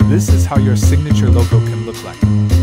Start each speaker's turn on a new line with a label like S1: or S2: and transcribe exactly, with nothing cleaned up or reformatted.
S1: This is how your signature logo can look like.